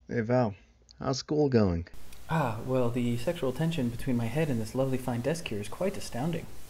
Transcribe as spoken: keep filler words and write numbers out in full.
Hey Val, how's school going? Ah, well, the sexual tension between my head and this lovely fine desk here is quite astounding.